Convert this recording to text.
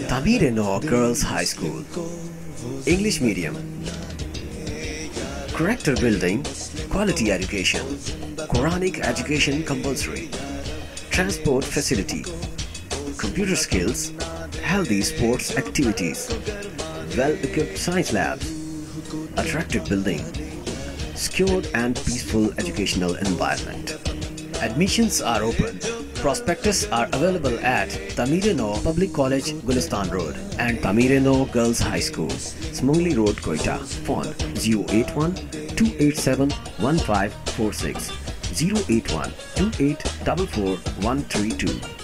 Tamireno Girls High School. English medium. Character building, quality education, Quranic education compulsory, transport facility, computer skills, healthy sports activities, well-equipped science labs, attractive building, secured and peaceful educational environment. Admissions are open. Prospectus are available at Tamireno Public College, Gulistan Road and Tamireno Girls High School, Smungli Road, Quetta. Phone 081 287 1546, 081 2844 132.